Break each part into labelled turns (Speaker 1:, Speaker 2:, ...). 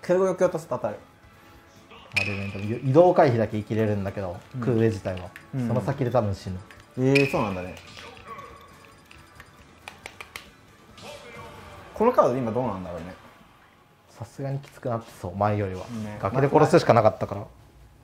Speaker 1: 空動き落とすと当たる。
Speaker 2: あれね、でも移動回避だけ生きれるんだけど、空上自体は、その先で多分死ぬ。
Speaker 1: そうなんだね。このカード今どうなんだろうね。
Speaker 2: さすがにきつくなってそう、前よりは、
Speaker 1: ね、
Speaker 2: 崖で殺すしかなかったから。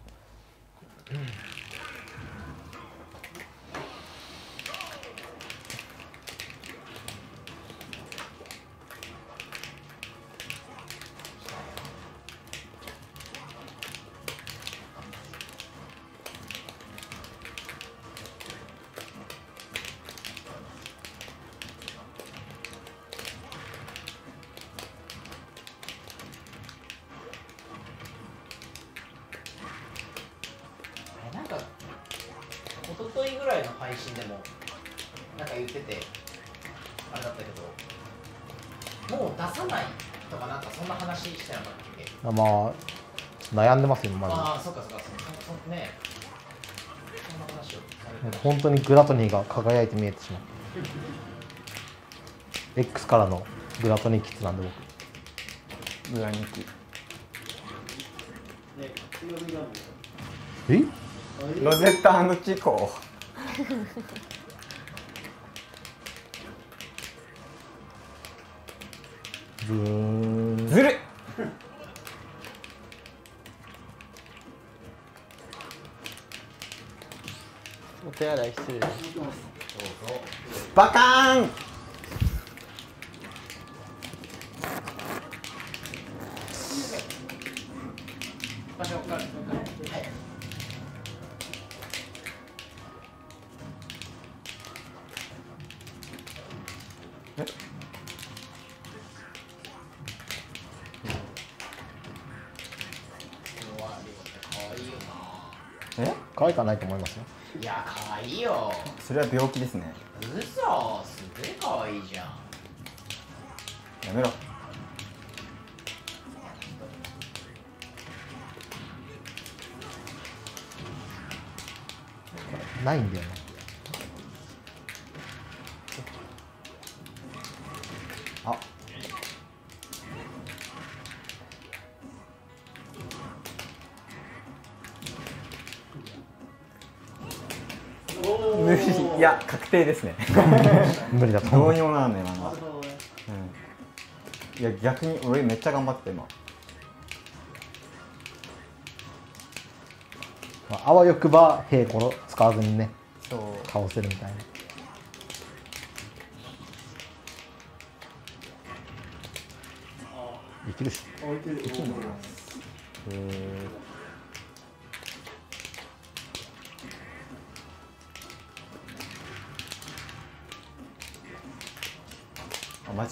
Speaker 3: 一昨日ぐらいの配信でもなんか言っててあれだったけど、もう出さないとかなんかそんな話してなかったっけ？
Speaker 2: まあ悩んでますよマジで。
Speaker 3: ああ、そっかそっか、ね、そんな話をされて
Speaker 2: 本当にグラトニーが輝いて見えてしまう。X からのグラトニーキッズなんで僕。
Speaker 1: グラニキ。
Speaker 2: え？
Speaker 1: ロゼッタチコ。
Speaker 2: ずー
Speaker 1: ずるい。
Speaker 4: お手洗い失礼です。
Speaker 1: バカーン。
Speaker 3: 場所から、はい。
Speaker 2: 可愛くはないと思いますよ。
Speaker 3: いや、可愛いよ。
Speaker 1: それは病気ですね。
Speaker 3: 嘘、すげえ可愛いじゃん。
Speaker 1: やめろ。
Speaker 2: ないんだよね。
Speaker 1: あ、無理。いや確定ですね。
Speaker 2: 無理だと
Speaker 1: ど
Speaker 2: 思う。
Speaker 1: うにもならんね今のは。いや逆に俺めっちゃ頑張って今。
Speaker 2: まあ、あわよくば兵使わずにね
Speaker 1: そう。
Speaker 2: 倒せるみたいな。いけるし。
Speaker 1: あ、マジ。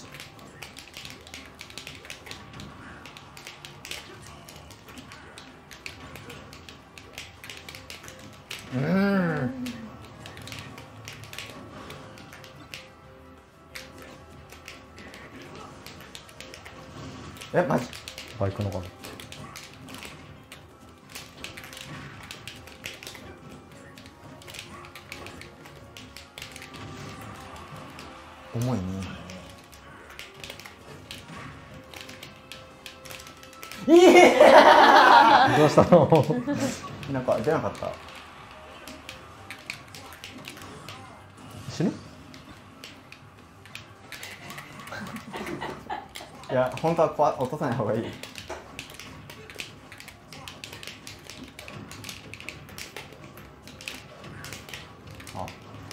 Speaker 1: え、マジ。
Speaker 2: バイクのかな。
Speaker 1: 重いね。
Speaker 2: どうしたの？
Speaker 1: なんか出なかった。
Speaker 2: 死ぬ？
Speaker 1: いや本当は落とさない方がいい。あ、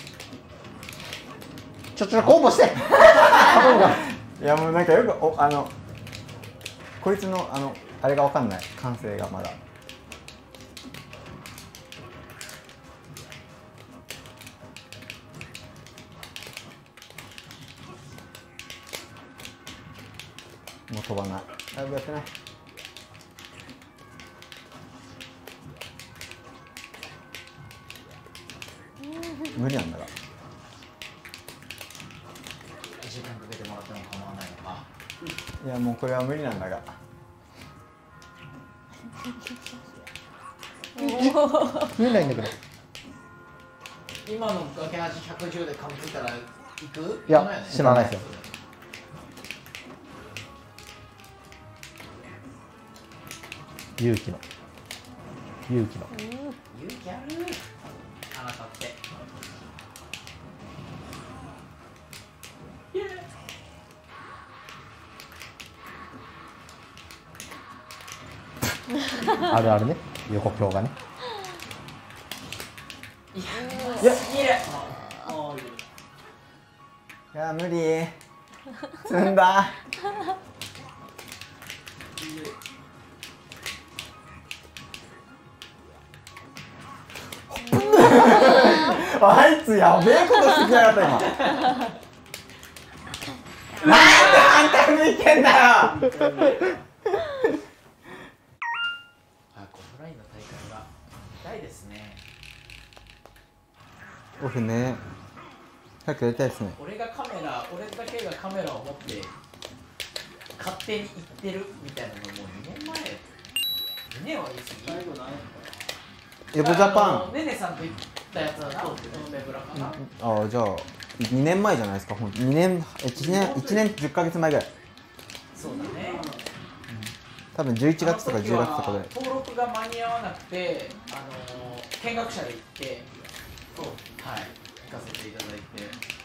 Speaker 2: ちょコンボして。
Speaker 1: いやもうなんかよくこいつのあれがわかんない。感性がまだ。もう飛ばない。だいぶやってない。無理なんだが。
Speaker 3: 時間かけてもらっても構わないのか。
Speaker 1: いやもうこれは無理なんだが。
Speaker 2: 見えないんだけど。
Speaker 3: 今の崖味110で噛みついたら行く？
Speaker 2: いや
Speaker 3: 行かないよね
Speaker 2: 死なないですよ。 勇気の
Speaker 3: 勇気あるあなたって
Speaker 2: あるあるね、横強がね。
Speaker 3: いやすぎる
Speaker 1: いや無理積んだあいつやべえことしてきやがった今なんで反対向いてんだよ
Speaker 3: あ、このラインの大会が痛いですね。
Speaker 1: オフね早くやりたいですね。
Speaker 3: 俺だけがカメラを持って勝手に行ってるみたいなのもう2年前。2年は言い過ぎ。
Speaker 1: エボジャパン
Speaker 3: ねねさんと行ったやつだな、メブラかな。
Speaker 1: ああじゃあ2年前じゃないですか。ほんと1年10ヶ月前ぐらい。
Speaker 3: そうだね。
Speaker 1: 多分11月とか10月とかで
Speaker 3: 登録が間に合わなくて、見学者で行って、そう、はい、行かせていただいて。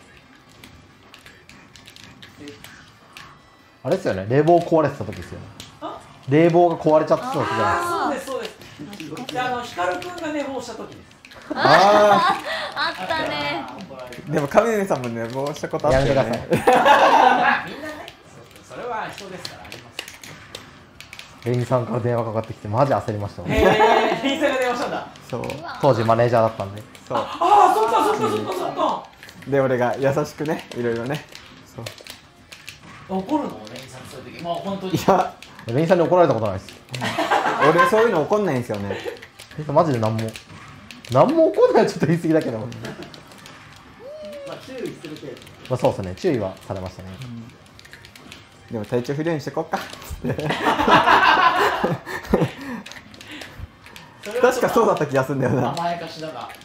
Speaker 3: で
Speaker 2: あれですよね、冷房壊れてた時ですよね。冷房が壊れちゃってた時じゃないですか。
Speaker 3: そうですそうです。で、光くんが寝坊した時です。
Speaker 1: あ
Speaker 5: あったね。
Speaker 1: あでも上根さんもねもうしたことあったよ
Speaker 2: やめて
Speaker 1: ね
Speaker 2: ください。
Speaker 3: まあみんなね、それは人ですからあります。
Speaker 2: レインさんから電話かかってきてマジ焦りましたもん。
Speaker 3: へえ、リンさんが電話したんだ。
Speaker 1: そう
Speaker 2: 当時マネージャーだったんで。
Speaker 1: そう
Speaker 3: ああ、そっかそっかそっかそっか。
Speaker 1: で俺が優しくねいろいろねそう
Speaker 3: 怒るのレインさんそういう時、まあ本当に。
Speaker 1: いや
Speaker 2: レインさんに怒られたことないです。
Speaker 1: 俺そういうの怒んないんですよね。
Speaker 2: マジで何も怒んないはちょっと言い過ぎだけど。
Speaker 6: まあ注意する程度。
Speaker 2: まあそうですね、注意はされましたね。
Speaker 1: でも体調不良にしてこっか確かそうだった気がするんだよな。
Speaker 3: 甘やかしだが。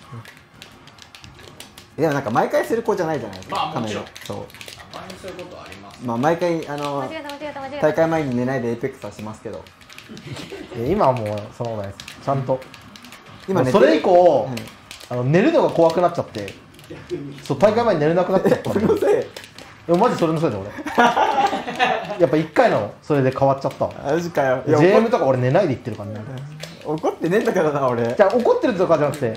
Speaker 1: でもなんか毎回する子じゃないじゃないですか。
Speaker 3: まあもちろん
Speaker 1: カメラそう
Speaker 3: たまにそういうことはあります。
Speaker 1: まあ毎回
Speaker 5: 間違えた間違えた間違えた。
Speaker 1: 大会前に寝ないでエイペックスはしますけど
Speaker 2: いや今はもうそのことないです。ちゃんと。
Speaker 1: 今
Speaker 2: それ以降、
Speaker 1: うん
Speaker 2: 寝るのが怖くなっちゃって、そう大会前に寝れなくなっちゃったんで。
Speaker 1: 俺のせい
Speaker 2: いやマジそれのせいで俺。やっぱ1回のそれで変わっちゃったわ。
Speaker 1: マジかよ。いや
Speaker 2: JM とか俺寝ないで行ってるからね。
Speaker 1: 怒ってねえんだけどな俺。
Speaker 2: じゃあ怒ってるとかじゃなくて、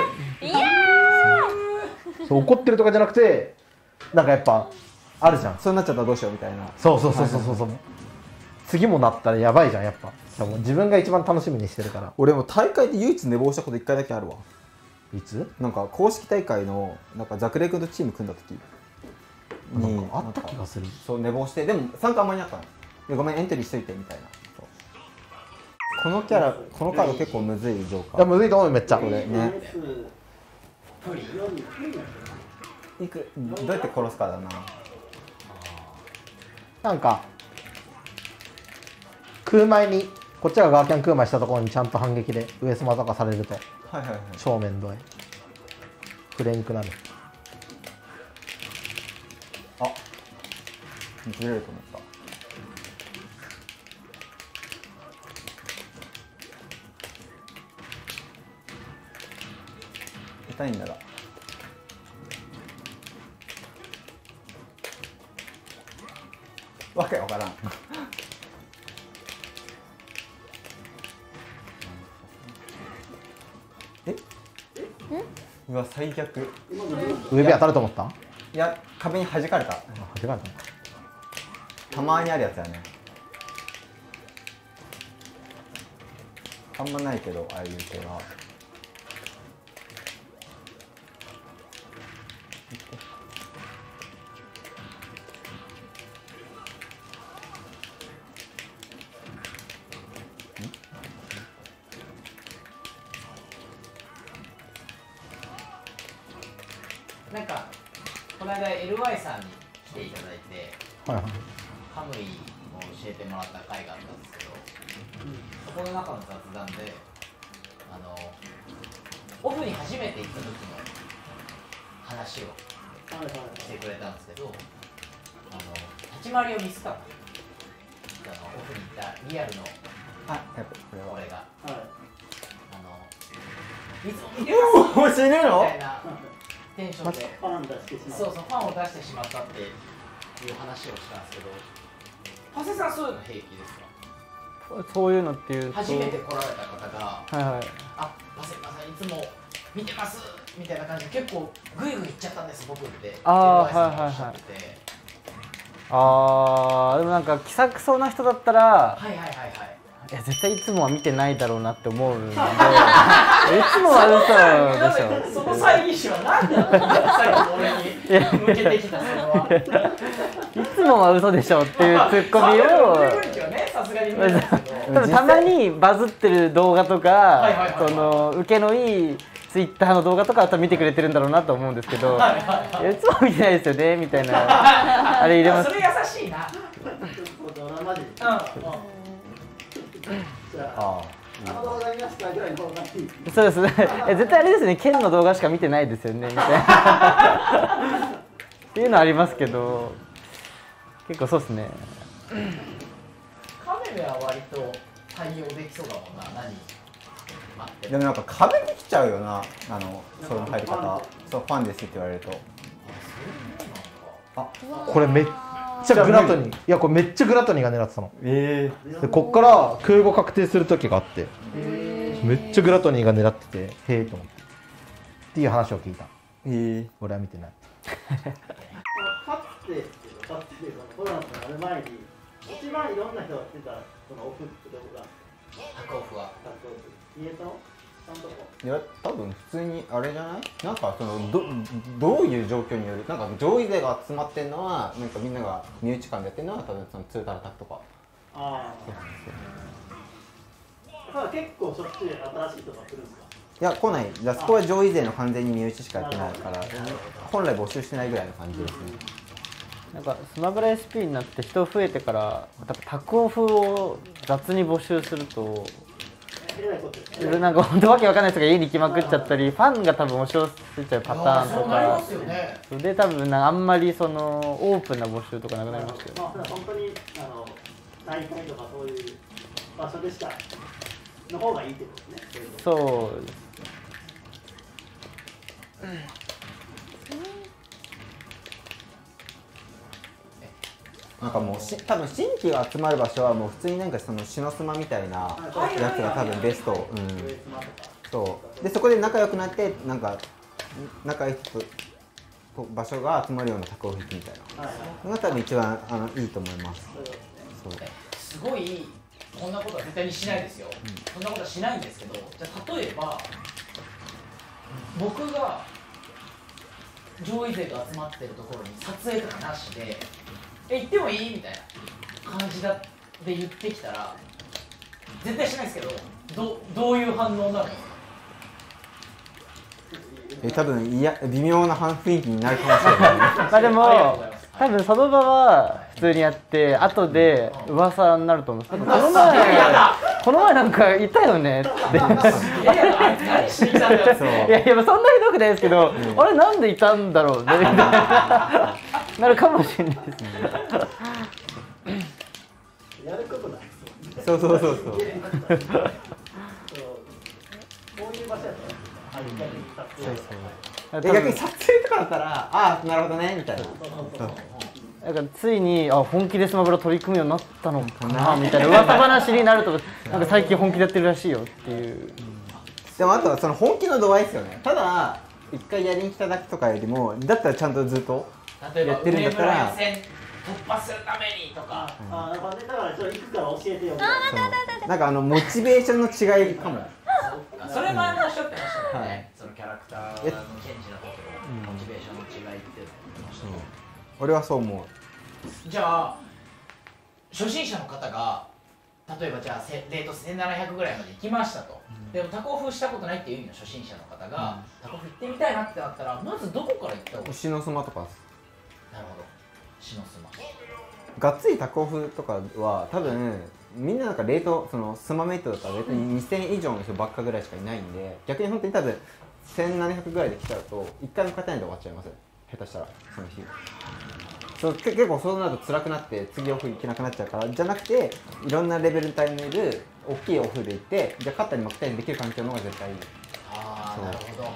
Speaker 2: そう怒ってるとかじゃなくて、なんかやっぱあるじゃん。
Speaker 1: そうなっちゃったらどうしようみたいな。
Speaker 2: そう次もなったらやばいじゃんやっぱ。もう自分が一番楽しみにしてるから。
Speaker 1: 俺も大会で唯一寝坊したこと1回だけあるわ。
Speaker 2: いつ？
Speaker 1: なんか公式大会のなんかザクレイ君とチーム組んだ時に
Speaker 2: なんかあった気がする。
Speaker 1: そう寝坊して、でも参加間に合ったので、ごめんエントリーしといてみたいな。そうこのキャラこのカード結構むずいジョーカ
Speaker 2: いや
Speaker 1: ー。
Speaker 2: むずいと思うよめっちゃ。
Speaker 1: これね
Speaker 3: プリン。
Speaker 1: どうやって殺すかだな。
Speaker 2: なんか空前にこっちがガーキャン空前したところにちゃんと反撃で上スマとかされると
Speaker 1: はいはいはい。
Speaker 2: 正面どえフレンクなる。
Speaker 1: あずれると思った。痛いんだが。わけわからん。え？うわ最悪。
Speaker 2: 上ビ当たると思った？
Speaker 1: いや壁に弾かれた。
Speaker 2: 弾かれたの？
Speaker 1: たまにあるやつやね。あんまないけどああいう系は。
Speaker 3: なんかこの間 LY さんに来ていただいて、
Speaker 2: はいはい。
Speaker 3: カムイを教えてもらった回があったんですけど、そこの中の雑談でオフに初めて行った時の話をしてくれたんですけど、立ち回りをミスったオフに行ったリアルの
Speaker 1: あ、やっぱこれは
Speaker 3: 俺が
Speaker 6: はい
Speaker 3: いつも見てます
Speaker 1: もう死ぬの
Speaker 3: みたいなテンションで
Speaker 6: ファン出してしまう
Speaker 3: そうファンを出してしまったっていう話をしたんですけど、長谷さんそういうの平気ですか？
Speaker 4: そういうのっていうと
Speaker 3: 初めて来られた方が
Speaker 4: はいはい
Speaker 3: あ、長谷川さんいつも見てますみたいな感じで結構グイグイいっちゃったんです僕って
Speaker 4: あー
Speaker 3: っていう挨拶をおっしゃってて
Speaker 4: でもなんか気さくそうな人だったら
Speaker 3: はいはいはいはい
Speaker 4: いや絶対いつもは見てないだろうなって思うんでいつもは嘘でしょ
Speaker 3: その猜疑心は何だ最後俺に向けてきたそれはい
Speaker 4: つもは嘘でしょっていうツッコミを
Speaker 3: さすがに無理ですけど
Speaker 4: 多分たまにバズってる動画と
Speaker 3: はいはいはいはい
Speaker 4: かその受けのいいツイッターの動画とかは多分見てくれてるんだろうなと思うんですけどいつも見てないですよねみたいなあれ入れます
Speaker 3: それ優しいな
Speaker 6: ドラマジじゃああの動画見ましたぐらいの方がいい
Speaker 4: そうですね絶対あれですね剣の動画しか見てないですよねみたいなっていうのはありますけど結構そうですね
Speaker 3: カメラは割と対応できそうだもんな何あって
Speaker 1: でもなんか壁できちゃうよな、その入り方。そう、ファンですって言われると。
Speaker 2: これめっちゃグラトニー、いやこれめっちゃグラトニーが狙ってたの
Speaker 1: え
Speaker 2: でこっから空母確定する時があってめっちゃグラトニーが狙っててへえと思ってっていう話を聞いた俺は見てない
Speaker 6: かつてコロナになる前に一番いろんな人が来てたそのオフってどこが
Speaker 3: タクオフは
Speaker 6: タクオフ家とちゃんとこ
Speaker 1: いや、多分普通にあれじゃない？なんかそのどういう状況による、なんか上位勢が集まってるのは、なんかみんなが身内間でやってるのは多分そのツータラタクとか。
Speaker 6: ああただ結構しょっちゅう新しい人が来るんですか？
Speaker 1: いや、来ない。じゃあそこは上位勢の完全に身内しかやってないから、本来募集してないぐらいの感じですね。
Speaker 4: なんかスマブラ SP になって人増えてから多分タクオフを雑に募集すると
Speaker 6: えらいことですね
Speaker 4: なんか本当わけわかんない人が家に来まくっちゃったりファンが多分押し寄せちゃうパターンと
Speaker 3: そうなりま
Speaker 4: か
Speaker 3: すよね
Speaker 4: それで多分なんかあんまりそのオープンな募集とかなくなりましたよね
Speaker 6: まあ本当に大会とかそういう場所でしかの方がいいってことですね
Speaker 4: そうです
Speaker 1: なんかもう多分新規が集まる場所はもう普通になんかそのシノスマみたいなやつが多分ベスト。
Speaker 6: 上妻とか
Speaker 1: そうでそこで仲良くなってなんか仲いい人と場所が集まるようなタクオフみたいなのが多分一番いいと思います。そう
Speaker 3: すごいこんなことは絶対にしないですよ、そんなことはしないんですけど、じゃあ例えば僕が上位勢が集まってるところに撮影とかなしで行ってもいいみたいな感じで言ってきたら絶対しないですけどどういう反応になるんですか？
Speaker 1: 多分微妙な雰囲気になるかもしれないね。
Speaker 4: まあでも
Speaker 3: ありがとうございます
Speaker 4: 多分その場は普通にやって後で噂になると思うんです。この前なんかいたよねって
Speaker 3: いや何しに来たんだよ
Speaker 1: そう
Speaker 4: いやそんなひどくないですけど、あれなんでいたんだろうねみたいななるかもしれないですね。
Speaker 6: やることない
Speaker 1: そうそうそうそう。
Speaker 6: そうこういう場所やと
Speaker 1: 逆に撮影とかだったらああなるほどねみたいな。
Speaker 4: だからついに本気でスマブラ取り組むようになったのかなみたいな噂話になるとなんか最近本気でやってるらしいよっていう。
Speaker 1: でもあとはその本気の度合いですよね。ただ一回やりに来ただけとかよりもだったらちゃんとずっと
Speaker 3: 例えば
Speaker 1: やってるんだったら
Speaker 3: 上村予選突破するためにとか
Speaker 6: あなんかねだからちょっと行くから教えてよみたいな
Speaker 1: なんかモチベーションの違いかも。
Speaker 3: それ前もおっしゃってましたよね、
Speaker 1: はい
Speaker 3: そのキャラクターのチェンジの時のモチベーションの違いっていうのを言ってましたけど、
Speaker 1: 俺はそう思う。
Speaker 3: じゃあ初心者の方が例えばじゃあレート1700ぐらいまで行きましたと、でもタコフしたことないっていう意味の初心者の方が、タコフ行ってみたいなってなったらまずどこから行った方がいい？
Speaker 1: 牛のスマとか
Speaker 3: なるほど、シノスマ
Speaker 1: がっつりタコフとかは多分みんななんかレートそのスマメイトだったらレートに2000以上の人ばっかぐらいしかいないんで、逆に本当に多分1700ぐらいで来ちゃうと1回も勝てないで終わっちゃいます。下手したらその日。 そう結構そうなると辛くなって次オフ行けなくなっちゃうからじゃなくていろんなレベル帯のいる大きいオフで行ってじゃあ勝ったり負けたりできる環境の方が絶対いい。
Speaker 3: ああなるほ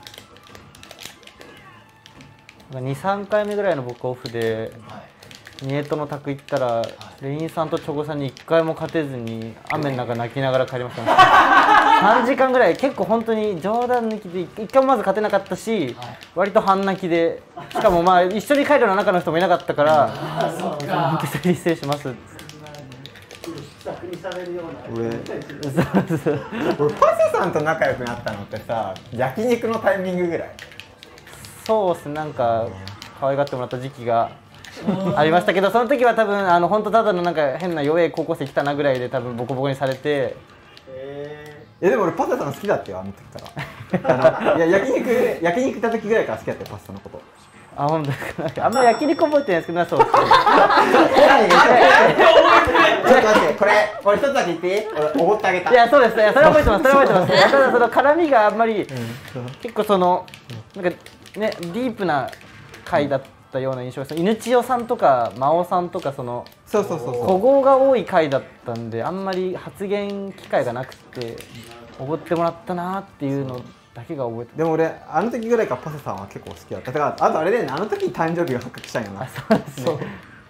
Speaker 3: ど。
Speaker 4: 2、3回目ぐらいの僕オフで
Speaker 3: はい
Speaker 4: ニエトの卓行ったらレインさんとチョコさんに1回も勝てずに雨の中泣きながら帰りましたね3時間ぐらい結構本当に冗談抜きで1回もまず勝てなかったし、
Speaker 3: はい
Speaker 4: 割と半泣きでしかもまあ一緒に帰るような中の人もいなかったから
Speaker 3: あそっ
Speaker 4: 本
Speaker 3: か
Speaker 4: 当に失礼します
Speaker 6: 気さくに喋るような
Speaker 1: 俺パセさんと仲良くなったのってさ焼肉のタイミングぐらい。
Speaker 4: そうっすなんか可愛がってもらった時期がありましたけどその時は多分本当ただのなんか変な弱い高校生来たなぐらいで多分ボコボコにされて
Speaker 1: いやでも俺パセさん好きだってよあの時からいや焼肉行った時ぐらいから好きだったよパセさんのこと。
Speaker 4: あ本当ですかあんま焼肉覚えてないですけどそうっすね
Speaker 1: ちょっと待ってこれ俺一つだけ言っていい？俺おごってあげた。
Speaker 4: いやそうですねそれは覚えてますそれは覚えてますただその絡みがあんまり結構そのなんかねディープな回だったような印象です。犬千代さんとか真央さんとかその
Speaker 1: そうそうそう
Speaker 4: 古
Speaker 1: そ
Speaker 4: 豪が多い回だったんであんまり発言機会がなくておごってもらったなっていうのだけが覚えて
Speaker 1: う。でも俺あの時ぐらいからパセさんは結構好きだった。だからあとあれでねあの時に誕生日が発覚したんよな。
Speaker 4: そうですね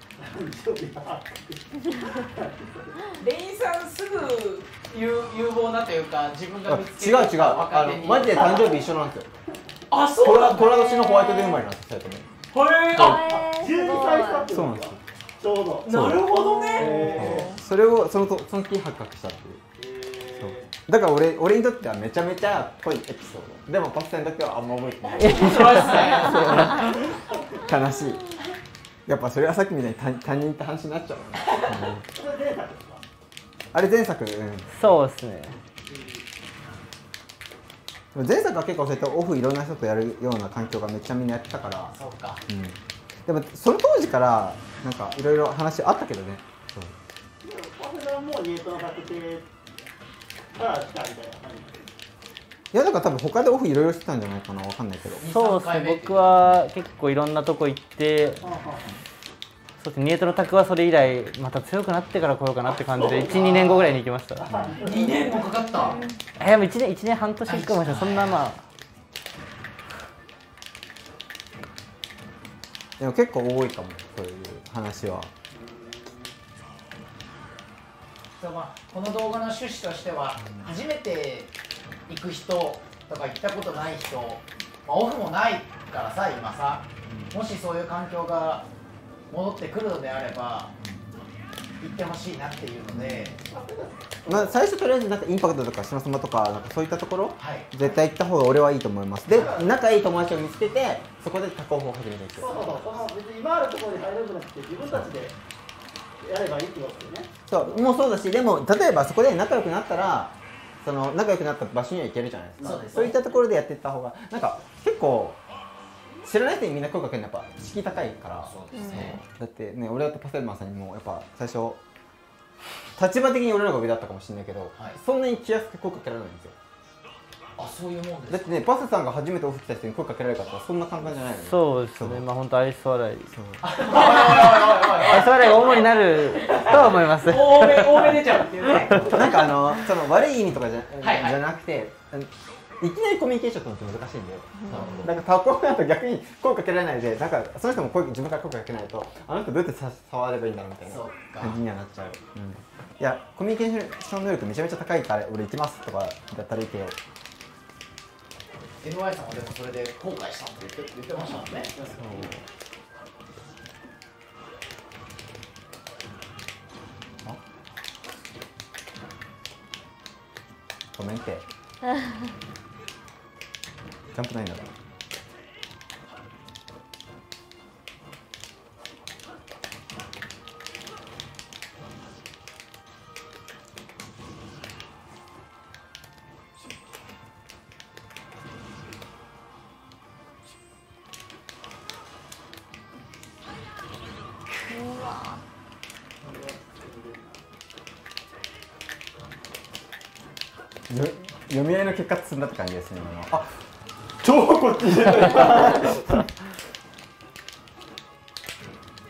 Speaker 3: レインさんすぐ有望なというか自分が見つけ
Speaker 1: 違う違う
Speaker 3: 若手に
Speaker 1: マジで誕生日一緒なんですよ。
Speaker 3: あそうなんだ
Speaker 1: 虎年のホワイトデー生まれなんですよ。
Speaker 3: へえあ
Speaker 6: 12歳差って
Speaker 1: そうなんですよ。
Speaker 6: ちょうど
Speaker 3: なるほどね
Speaker 1: それをその時発覚したっていう。そうだから俺にとってはめちゃめちゃ濃いエピソード。でもパセさんにとってはあんま覚えてない。
Speaker 3: そうですね
Speaker 1: 悲しい。やっぱそれはさっきみたいに他人って話になっちゃうね。
Speaker 6: それ前作ですか
Speaker 1: あれ前作、
Speaker 4: そうですね
Speaker 1: 前作は結構そうやってオフいろんな人とやるような環境がめっちゃみんなやってたから、
Speaker 3: そうか
Speaker 1: でもその当時からなんかいろいろ話あったけどね。
Speaker 6: パフェさんもニエトの確定が来たみたいな感じ。
Speaker 1: いやだから多分他でオフいろいろしてたんじゃないかな、わかんないけど。
Speaker 4: そうですね僕は結構いろんなとこ行ってそうですねニエトの卓はそれ以来また強くなってから来ようかなって感じで 1,2 年後ぐらいに行きました
Speaker 3: 2年もかかった
Speaker 4: もう1年半年行くかもしれないそんなまあ
Speaker 1: でも結構多いかもそういう話は。
Speaker 3: そうまあこの動画の趣旨としては初めて行く人とか行ったことない人、まあ、オフもないからさ今さもしそういう環境が戻ってくるのであれば行ってほしいなっていうので、
Speaker 1: まあ最初とりあえずなんかインパクトとかシマスマとかなんかそういったところ
Speaker 3: はい
Speaker 1: 絶対行った方が俺はいいと思います。で仲いい友達を見つけてそこでタコオフを始めていく。
Speaker 6: そうそうそう、その別に今あるところに入るんじゃなくて自分たちでやればいいってことですよね。
Speaker 1: そうもうそうだし、でも例えばそこで仲良くなったらその仲良くなった場所には行けるじゃないですか。
Speaker 3: そうです
Speaker 1: そういったところでやっていった方がなんか結構知らない人にみんな声かけるのやっぱ敷居高いから。
Speaker 3: そうですね
Speaker 1: だってね俺だってパセルマンさんにもやっぱ最初立場的に俺らが上だったかもしれないけど、
Speaker 3: はい
Speaker 1: そんなに気安く声かけられないんですよ。
Speaker 3: あそういうもんです
Speaker 1: だってねパセさんが初めてオフ来た人に声かけられるかったらそんな簡単じゃないのよ。
Speaker 4: そうですねまあ本当愛想笑い
Speaker 1: そう
Speaker 4: 愛想笑いが主になるとは思います
Speaker 3: 多め出ちゃうっていうね
Speaker 1: なんかその悪い意味とかじゃ
Speaker 3: はいはい
Speaker 1: じゃなくていきなりコミュニケーション取るのって難しいんで、なんかタコオフだと逆に声かけられないでなんかその人も自分から声かけないとあの人どうやって触ればいいんだろうみたいな
Speaker 3: そうか
Speaker 1: 感じにはなっちゃう。いやコミュニケーション能力めちゃめちゃ高いから俺行きますとかだったらいいけど
Speaker 3: NY さんはでもそれで後悔したって言ってましたもんね
Speaker 1: ごめんってジャンプないんだから。読み合いの結果積んだって感じですね今の。あ超こっち入れた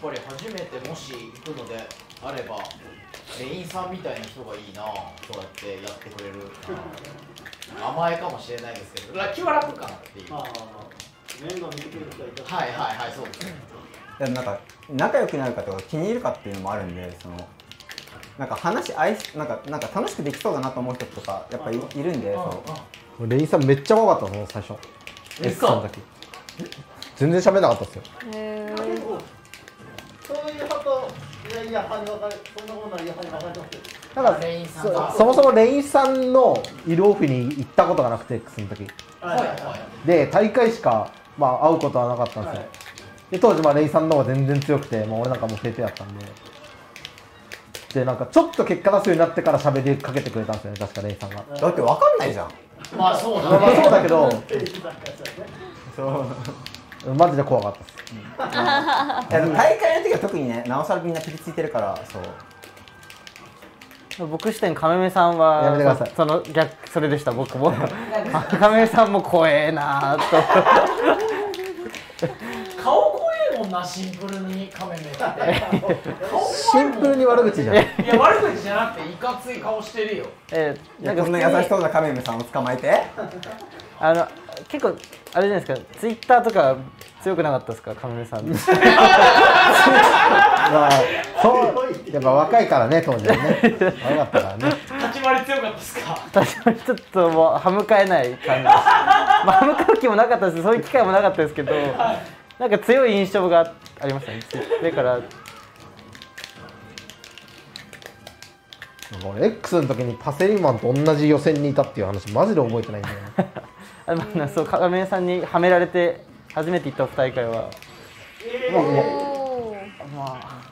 Speaker 3: ぱり初めてもし行くのであればレインさんみたいな人がいいな、そうやってやってくれる甘えかもしれないですけど気は楽かなっていう。
Speaker 6: 面倒見てくれる人がいた。
Speaker 3: はいはいはい、そうですね。
Speaker 1: でもなんか仲良くなるかとか気に入るかっていうのもあるんで、そのなんかなんか楽しくできそうだなと思う人とかやっぱいるんで、そう
Speaker 2: レインさんめっちゃ怖かったの最初。
Speaker 3: 嘘。
Speaker 2: さんだけ全然喋んなかったですよ。
Speaker 6: そういう派といやいや派に分かれ、そんなことない派に分かれてますよ。
Speaker 2: だから
Speaker 3: レインさんが
Speaker 2: そもそもレインさんのいるオフに行ったことがなくて、X の時
Speaker 3: はいはい
Speaker 2: で大会しか、まあ、会うことはなかったんですよ、で当時まあレインさんの方が全然強くて、もう俺なんかもうペーペーやったんで、なんかちょっと結果出すようになってから喋りかけてくれたんですよね、確かレインさんが。
Speaker 1: だって分かんないじゃん。
Speaker 3: まあそうだ
Speaker 2: まあ
Speaker 3: ね。
Speaker 2: そうだけど
Speaker 1: そう
Speaker 2: マジで怖かったです。
Speaker 1: いやでも大会の時は特にね、なおさらみんなピリついてるから。そう
Speaker 4: 僕視点亀目さんは
Speaker 2: やめてください。
Speaker 4: その逆それでした。僕も亀目さんも怖えなと
Speaker 3: 顔怖えもんな、シンプルにカメメって
Speaker 2: シンプルに悪口じゃん。
Speaker 3: いや悪口じゃなくていかつい顔してるよ。
Speaker 4: なんか
Speaker 1: こんな優しそうなカメムさんを捕まえて。
Speaker 4: 結構あれじゃないですか、ツイッターとか強くなかったですか、亀目さん。
Speaker 2: まあそうやっぱ若いからね、当時はね若かったからね。
Speaker 3: 立ち回り強かったですか。
Speaker 4: 私はちょっともう歯向かえない感じです。まあ歯向かう気もなかったです、そういう機会もなかったですけど、なんか強い印象がありましたね。だから
Speaker 2: 俺 X の時にパセリマンと同じ予選にいたっていう話マジで覚えてないんだよね。
Speaker 4: そう亀目さんにはめられて初めて行ったオフ大会は、まあ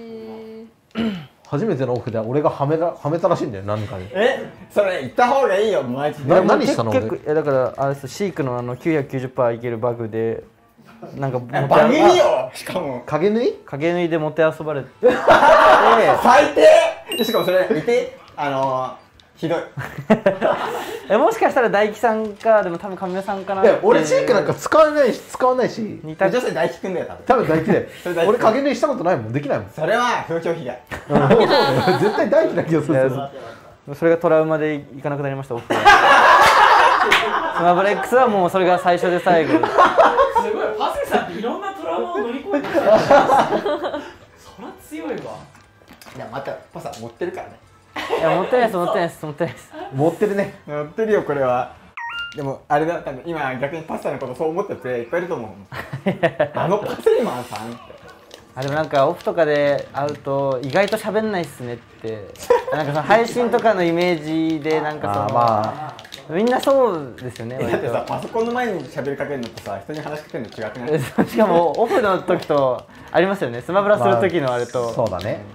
Speaker 2: 初めてのオフで俺がはめたらしいんだよ、何かに。
Speaker 1: それ言った方がいいよ、マジで。
Speaker 2: 何したの
Speaker 4: 結構だからあれです、シークの990% いけるバグでなんか
Speaker 1: バグいいよ。しかも
Speaker 2: 影縫い
Speaker 4: 影縫いでもてあそばれて
Speaker 1: 最低。しかもそれ見て、ひどい。
Speaker 4: もしかしたら大樹さんか、でも多分亀目さんかなって。
Speaker 2: 俺シークなんか使わないし
Speaker 4: 似た
Speaker 1: 女性大輝くんだよ、
Speaker 2: 多分大輝で
Speaker 1: それ大輝
Speaker 2: 俺影縫いしたことないもん、できないもん。
Speaker 1: それは風評被害。
Speaker 2: そうだよ絶対大輝な気がする。
Speaker 4: それがトラウマで行かなくなりました、オフは。スマブラ X はもうそれが最初で最後。
Speaker 3: すごい、パセさんっていろんなトラウマを乗り越えてきてる。そら強いわ。
Speaker 1: いやまたパサ持ってるからね。
Speaker 4: いや持ってないです、持ってないです、持ってないです。
Speaker 2: 持ってるね。
Speaker 1: 持ってるよこれは。でもあれだ、多分今逆にパスタのことそう思ってるプレイヤーいっぱいいると思う。パセリマンさんって。
Speaker 4: でもなんかオフとかで会うと意外と喋んないっすねってなんかその配信とかのイメージでなんかその
Speaker 2: ま
Speaker 4: みんなそうですよね。
Speaker 1: だってさ、パソコンの前に喋りかけるのとさ、人に話しかけるの違くない？
Speaker 4: しかもオフの時とありますよね、スマブラする時のあれと。
Speaker 2: そうだね。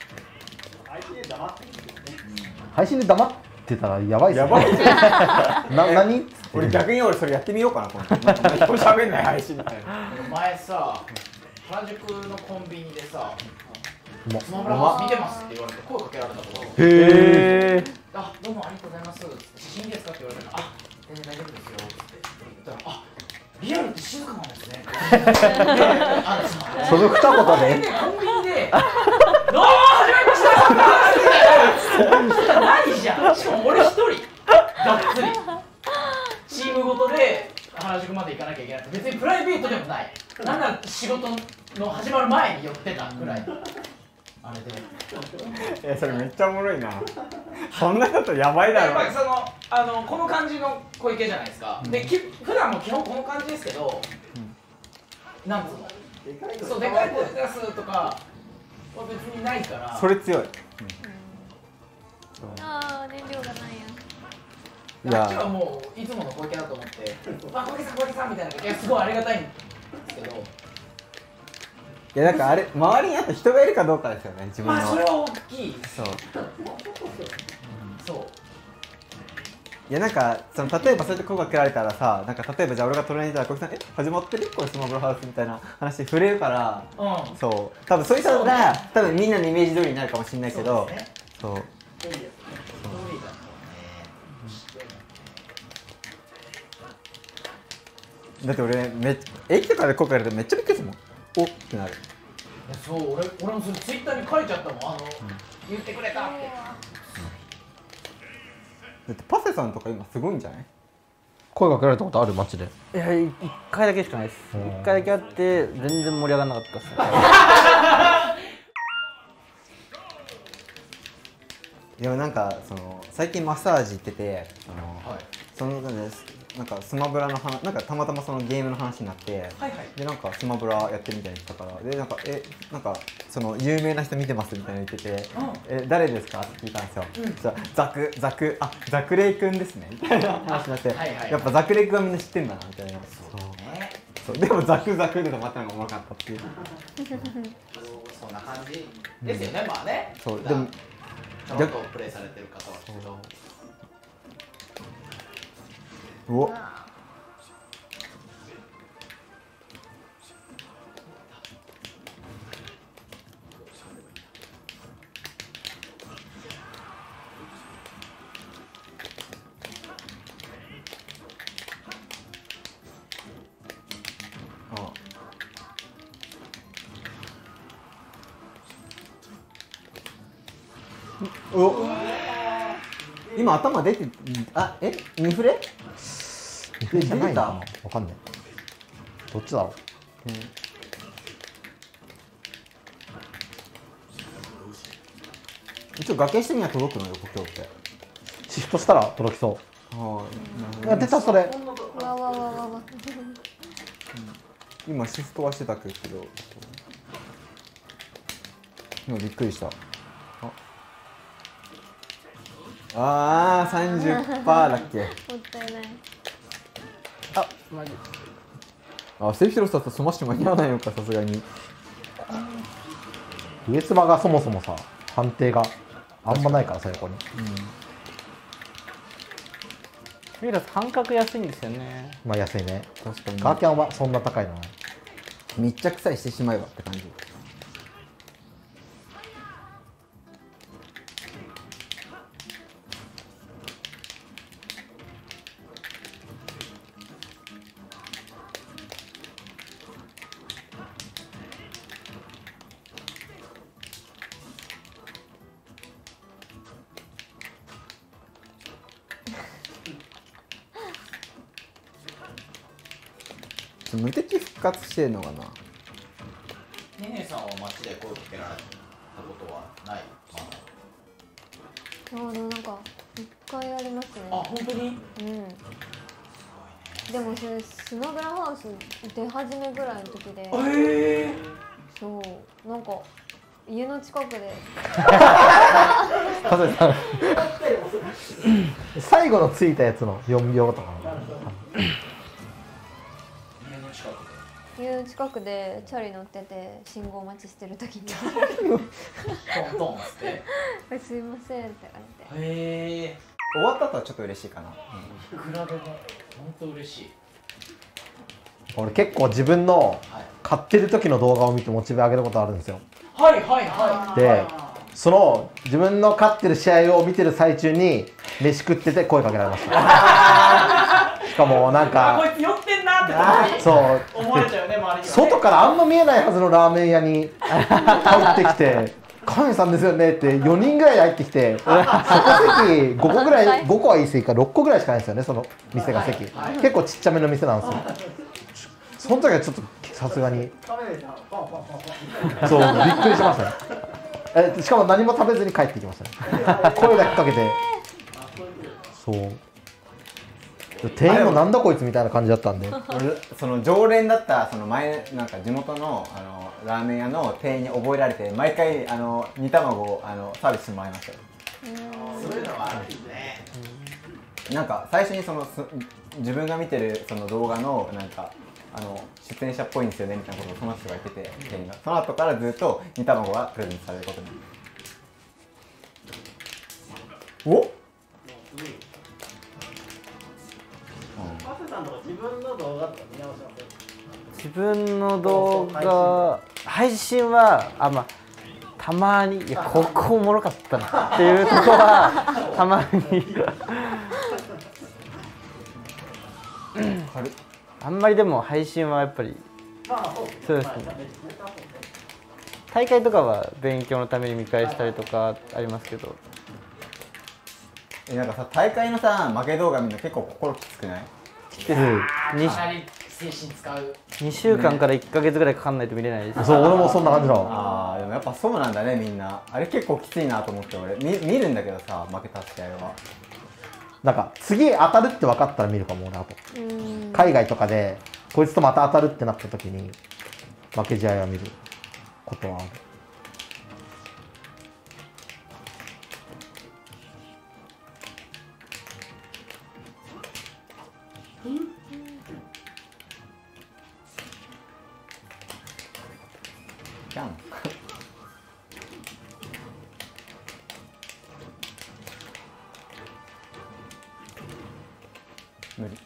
Speaker 2: 配信で黙ってたらやばいっすね。
Speaker 1: やばい。
Speaker 2: 何？
Speaker 1: 俺逆にそれやってみようかな、今度。なんか人喋んない配信みたいな。
Speaker 3: 前さ、原宿のコンビニでさ、
Speaker 2: うま
Speaker 3: スマブラ見てますって言われて声かけられたこと。
Speaker 2: へえ。
Speaker 3: あ、どうもありがとうございます。写真いいですかって言われたら、あ、全然大丈夫ですよって言ったら、あ、リアルって静かなんですね。
Speaker 2: その二言で。
Speaker 3: コンビニで、どうも始まりましたないじゃん。しかも俺一人、がっつり。チームごとで原宿まで行かなきゃいけない。別にプライベートでもない。なんなら仕事の始まる前に寄ってたぐらい。あれで。
Speaker 1: それめっちゃおもろいな。そんなことやばいだろ。
Speaker 3: やっぱりこの感じの小池じゃないですか。で、普段も基本この感じですけど、なんつうの、そうでかい声出すとかは別にないから。
Speaker 1: それ強い。
Speaker 5: ああ、燃料がない
Speaker 1: いや
Speaker 3: あっちはもういつもの小池だと思って「あ、小池さん」みたいな、いやすごいありがたいんですけど、
Speaker 1: いやなんかあれ周りにあと人がいるかどうかですよね、自分の。
Speaker 3: まあそれは大きい。
Speaker 1: そう。
Speaker 3: そう。
Speaker 1: いやなんか例えばそうやって声かけられたらさ、なんか例えばじゃあ俺が隣にいたら小木さん始まってるこれスマブラハウスみたいな話触れるから、そう多分そういう人が多分みんなのイメージ通りになるかもしれないけど、そう。だって俺駅とかで声かけられてめっちゃびっくりするもん。おってなる。
Speaker 3: そう俺もそれツイッターに書いちゃったもん言ってくれたって。
Speaker 1: だってパセさんとか今すごいんじゃない？
Speaker 2: 声かけられたことある？街で。
Speaker 4: いや1回だけしかないです。1回だけあって全然盛り上がらなかったですね。
Speaker 1: でもなんか最近マッサージ行っててなんかスマブラの話、なんかたまたまそのゲームの話になって、でなんかスマブラやってるみたいに言ったから、でなんかその有名な人見てますみたいな言ってて、誰ですかって聞いたんですよ。じゃあザクレイ君ですねみたいな話になって、やっぱザクレイ君はみんな知ってんだなみたいな。そうでもザクで止まったのがおもろかったっていう。
Speaker 3: そんな感じですよね、まあね。
Speaker 1: そうでも
Speaker 3: ちゃんとプレイされてる方はけど。
Speaker 1: おお今頭出て2フレ？
Speaker 2: じゃないのかな、わかんない。どっちだろう。
Speaker 1: 一応崖下には届くのよ故郷って。
Speaker 2: シフトしたら届きそう。出たそれ。
Speaker 5: わわわわわ。
Speaker 1: 今シフトはしてたけど今びっくりした。30% だっけ。
Speaker 5: もったいない。
Speaker 4: マジ。
Speaker 1: セーフ広さとスマッシュ間に合わないのかさすがに。
Speaker 2: 上妻がそもそもさ判定があんまないからさ横に。
Speaker 4: ミイラス半角安いんですよね。
Speaker 2: まあ安いね。
Speaker 1: 確かに。
Speaker 2: ガーキャンはそんな高いのない。
Speaker 1: 密着さえしてしまえばって感じ。無敵復活してるのかな。
Speaker 3: ねねさんは街で声かけられたことはない？
Speaker 5: でもなんか一回ありますね。
Speaker 3: あ、本当に？
Speaker 5: でもそれスマブラハウス出始めぐらいの時で、そうなんか家の近くで
Speaker 2: 最後のついたやつの4秒とか
Speaker 5: 家の近くでチャリ乗ってて信号待ちしてる時に
Speaker 3: トントンって
Speaker 5: すいませんって言われて。
Speaker 3: へえ。
Speaker 1: 終わった後はちょっと嬉しいかな。
Speaker 3: いくらでも本当嬉しい。
Speaker 2: 俺結構自分の買ってる時の動画を見てモチベ上げることあるんですよ。でその自分の勝ってる試合を見てる最中に飯食ってて声かけられました。しかもなんか
Speaker 3: こいつ酔ってんなって
Speaker 2: そう
Speaker 3: 思われちゃうよね、周りにはね。
Speaker 2: 外からあんま見えないはずのラーメン屋に入ってきて「神さんですよね」って4人ぐらい入ってきて、そこ席5個ぐらい、5個はいい席か6個ぐらいしかないんですよね、その店が席。結構ちっちゃめの店なんですよ。その時はちょっとさすがにそうびっくりしましたね。しかも何も食べずに帰ってきましたね。声だけかけて。そう店員もなんだこいつみたいな感じだったんで。
Speaker 1: 俺その常連だったその前なんか地元のラーメン屋の店員に覚えられて毎回煮卵をサービスしてもらいましたよ。
Speaker 3: そういうのはあるんですね。
Speaker 1: なんか最初に自分が見てるその動画のなんか出演者っぽいんですよねみたいなことをその人が言ってて、店員がその後からずっと煮卵がプレゼントされることに。お？
Speaker 4: 自分の動画配信はまあたまにいやここおもろかったなっていうとこはたまにあんまりでも配信はやっぱりそうですね。 大会とかは勉強のために見返したりとかありますけど、
Speaker 1: なんかさ大会のさ負け動画見るの結構心きつくない？
Speaker 3: かなり精神使う。
Speaker 4: 2週間から1ヶ月ぐらいかかんないと見れないです。
Speaker 2: そう俺もそんな感じだわ。
Speaker 1: ああでもやっぱそうなんだねみんな。あれ結構きついなと思って俺見るんだけどさ負けた試合は。
Speaker 2: なんか次当たるって分かったら見るかも俺。あと海外とかでこいつとまた当たるってなった時に負け試合は見ることはある。
Speaker 1: キャン無理。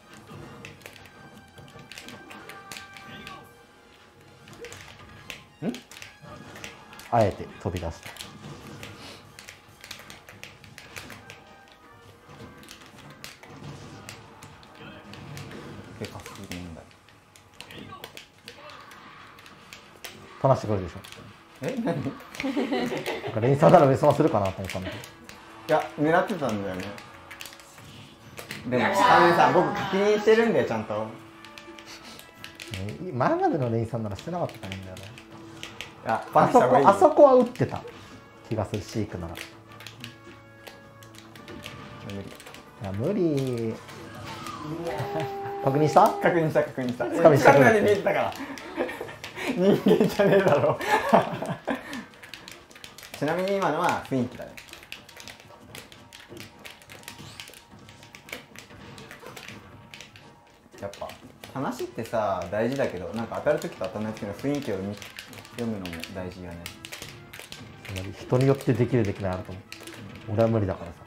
Speaker 2: あえて飛び出した。
Speaker 1: 結果する問題。
Speaker 2: 話してくるでしょ。
Speaker 1: え何？
Speaker 2: なんかレインさんならベストマするかなと思ったんだけど。
Speaker 1: いや狙ってたんだよね。でもさ僕確認してるんだよちゃんと。
Speaker 2: 前までのレインさんならしてなかったと思うんだよね。
Speaker 1: いや
Speaker 2: あそこは打ってた気がする。シークなら。無理。確認した？
Speaker 1: 確認した確認した。
Speaker 2: つかみしたくなって
Speaker 1: 見えてたから人間じゃねえだろちなみに今のは雰囲気だね。やっぱ話ってさ大事だけどなんか当たる時と当たらない時の雰囲気を読むのも大事よね。
Speaker 2: 人によってできるできないあると思う。俺は無理だからさ。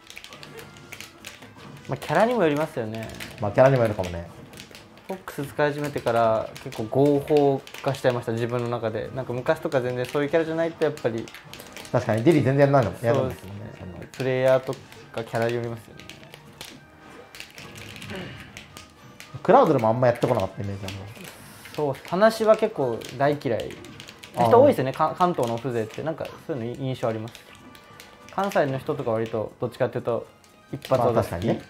Speaker 4: まあ、キャラにもよりますよね。
Speaker 2: まあキャラにもよるかもね。
Speaker 4: フォックス使い始めてから結構合法化しちゃいました自分の中で。なんか昔とか全然そういうキャラじゃないとやっぱり。
Speaker 2: 確かにディリ全然やらないの。やる
Speaker 4: そうですね。プレイヤーとかキャラによりますよね。
Speaker 2: クラウドでもあんまやってこなかったイメージある。
Speaker 4: そう話は結構大嫌い人多いですよね。関東の風情ってなんかそういうの印象あります。関西の人とか割とどっちかっていうと一発技好き、
Speaker 2: 確かにね。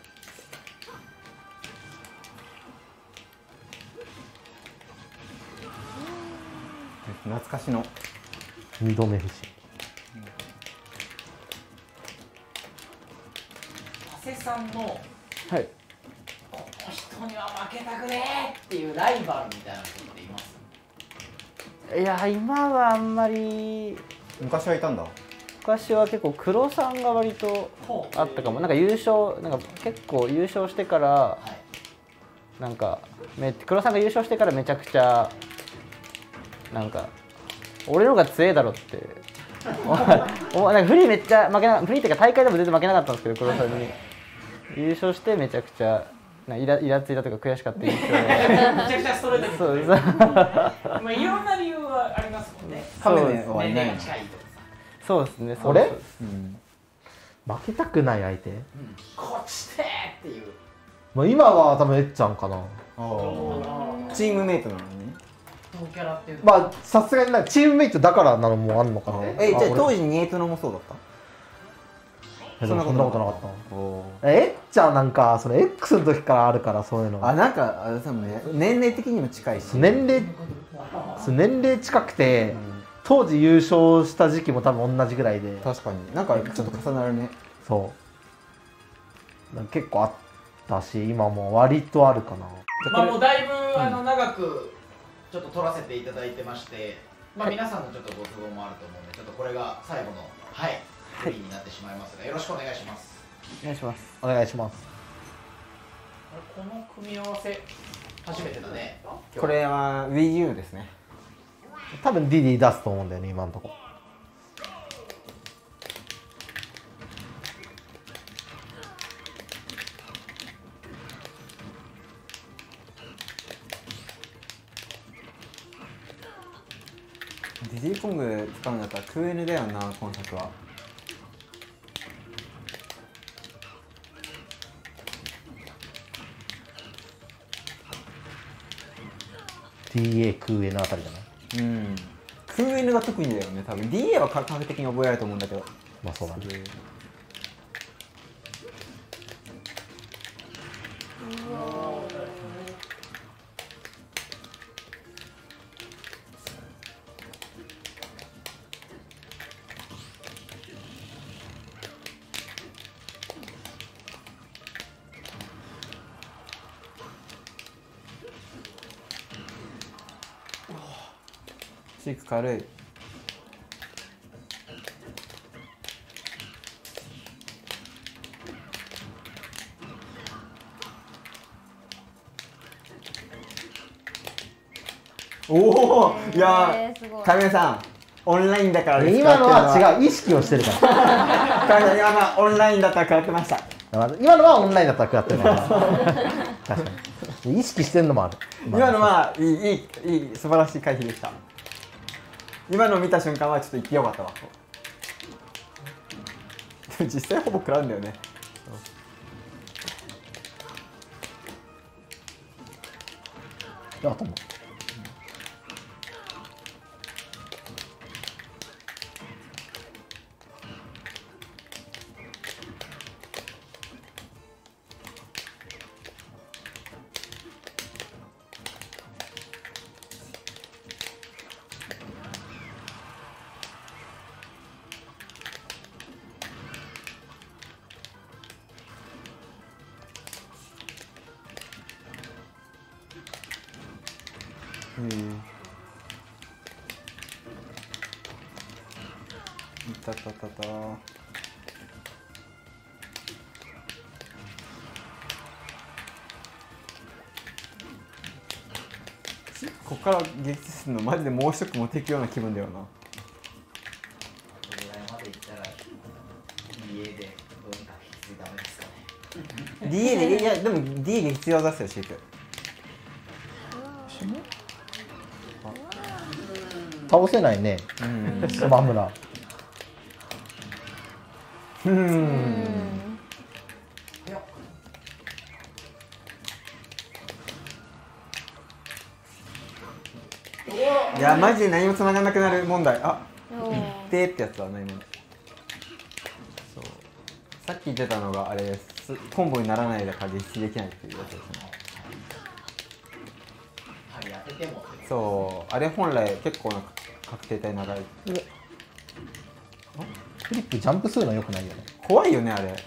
Speaker 1: 懐かしの
Speaker 2: 二度目不死。
Speaker 3: 長谷さんの
Speaker 4: はい、
Speaker 3: この人には負けたくねえっていうライバルみたいな人っています？
Speaker 4: いや今はあんまり。
Speaker 1: 昔はいたんだ。
Speaker 4: 昔は結構黒さんが割とあったかも。なんか優勝なんか結構優勝してから、
Speaker 3: はい、
Speaker 4: なんか黒さんが優勝してからめちゃくちゃなんか俺の方が強えだろってなんかフリーめっちゃ負けなフリーっていうか大会でも全然負けなかったんですけど黒さんに、優勝してめちゃくちゃイラついたというか悔しかった印象で
Speaker 3: めちゃくちゃストレートに
Speaker 4: そうです
Speaker 3: まあいろんな理由はありますもんね。
Speaker 4: そうです
Speaker 3: 年齢が近いとかさ、
Speaker 4: そうですね。
Speaker 2: 俺
Speaker 4: そうです、
Speaker 2: 負けたくない相手。
Speaker 3: こっちでっていう。
Speaker 2: まあ今は多分えっちゃんかな。
Speaker 1: チームメイトなのに。
Speaker 3: 同キャラっていう
Speaker 2: まあさすがになんかチームメイトだからなのもあるのかな。
Speaker 1: じゃあ当
Speaker 2: 時
Speaker 1: 時ニエトノもそうだった？
Speaker 2: そんなことなかった。えっちゃんなんかその X の時からあるからそういうのが。
Speaker 1: なんかあれさもね年齢的にも近いし。
Speaker 2: 年齢近くて、当時優勝した時期も多分同じぐらいで。
Speaker 1: 確かになんかちょっと重なるね。
Speaker 2: そうなんか結構あったし今も割とあるかな。
Speaker 3: まあもうだいぶ長くちょっと撮らせていただいてまして、まあ皆さんのちょっとご都合もあると思うんでちょっとこれが最後のフリーになってしまいますがよろしくお願いします。
Speaker 4: お願いします。
Speaker 2: お願いします。
Speaker 3: この組み合わせ初めてだね。
Speaker 1: これは Wii U ですね。
Speaker 2: 多分ディディ出すと思うんだよね今のとこ。
Speaker 1: ディディコング使うんだったら 2N だよな今作は。
Speaker 2: DA 空へのあたりじゃない。
Speaker 1: 風 N が特にだよね多分 DA は科学的に覚えられると思うんだけど。
Speaker 2: まあそうだね。
Speaker 1: シーク軽い。おお、いや
Speaker 5: すごい。
Speaker 1: 亀井さんオンラインだからです
Speaker 2: 今のは違う、意識をしてるから。
Speaker 1: 亀井さん今のはオンラインだったら食らってました。
Speaker 2: 今のはオンラインだったら食らってるから。確かに。意識してんのもある。
Speaker 1: 今のはいい素晴らしい回避でした。今のを見た瞬間はちょっと言ってよかったわ。でも実際ほぼ食らうんだよね。
Speaker 2: いや、と思う。
Speaker 1: いたたたた。こっから撃墜するのマジでもう一組持っていくような気分だよな。
Speaker 3: これぐらいまでいったら家でどうにか引き継いダメですかね。
Speaker 1: DA でいやでも D 撃墜技ですよシーク。
Speaker 2: 倒せないね。スマムラ。
Speaker 3: い
Speaker 1: いやマジで何も繋がなくなる問題。あでってやつはないもん。そうさっき言ってたのがあれです。コンボにならないだから撃墜できないっていうやつですね。
Speaker 3: 針当てても
Speaker 1: そうあれ本来結構な確定体長い。
Speaker 2: フリップジャンプするの良くないよね。
Speaker 1: 怖いよねあれ。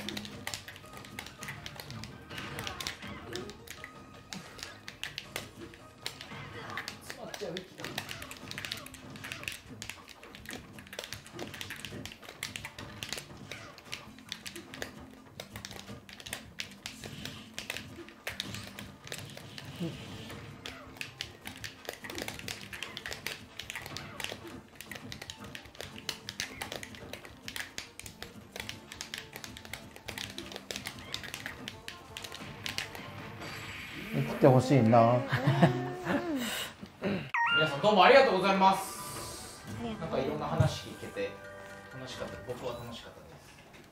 Speaker 2: 来てほしいな。
Speaker 3: 皆さんどうもありがとうございます。なんかいろんな話聞けて楽しかった。僕は楽しかったです。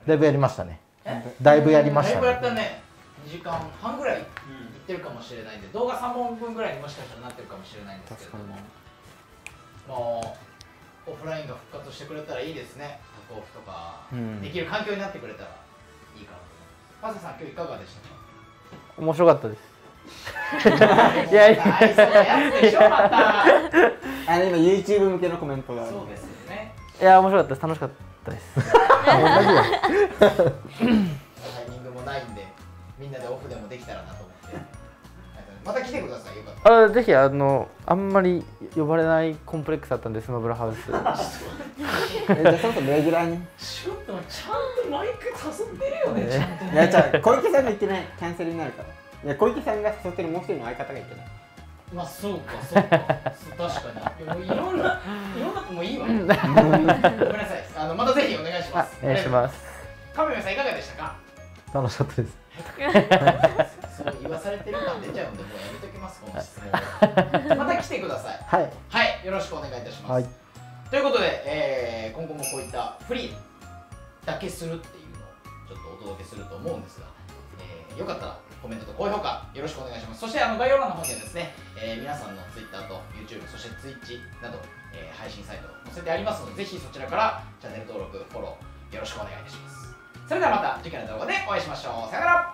Speaker 2: だいぶやりましたね。だいぶやりました
Speaker 3: だいぶや
Speaker 2: ね。
Speaker 3: ったね。2時間半ぐらいいってるかもしれないんで、動画3本分ぐらいにもしかしたらなってるかもしれないんですけれども、もうオフラインが復活してくれたらいいですね。タコオフとかできる環境になってくれたらいいかなと思います。パセさん今日いかがでしたか？
Speaker 4: 面白かったです。
Speaker 3: いやいや、そうやつでしょまた。
Speaker 1: あれ今 YouTube 向けのコメントがある。
Speaker 3: そうですよね。
Speaker 4: いや面白かったです。楽しかったです。
Speaker 3: タイミングもないんで、みんなでオフでもできたらなと思って。また来てください。よかったら。
Speaker 4: ぜひあんまり呼ばれないコンプレックスだったんで、スマブラハウス。
Speaker 1: じゃあそろそろレギュラーに。
Speaker 3: ちょっとちゃんとマイク誘ってるよね。ちゃんと
Speaker 1: いやじゃあ小池さんが言ってないキャンセルになるから。いや小池さんが誘ってるもう一人の相方が言ってない。
Speaker 3: まあそうかそうか。確かに。いろんな子もいいわ。ごめんなさい。またぜひお願いします。
Speaker 4: お願いします。
Speaker 3: 亀山さんいかがでしたか？
Speaker 2: 楽しかったです。
Speaker 3: そう言わされてる感出ちゃうんでもうやめときますこの質問。また来てください。
Speaker 2: はい。
Speaker 3: はい、よろしくお願いいたします。
Speaker 2: はい。
Speaker 3: ということで、今後もこういったフリーだけするっていうのをちょっとお届けすると思うんですが、よかったらコメントと高評価よろしくお願いします。そして概要欄の方にはですね、皆さんの Twitter と YouTube YouTube そして Twitch など、配信サイト載せてありますので、ぜひそちらからチャンネル登録フォローよろしくお願いいたします。それではまた次回の動画でお会いしましょう。さよなら。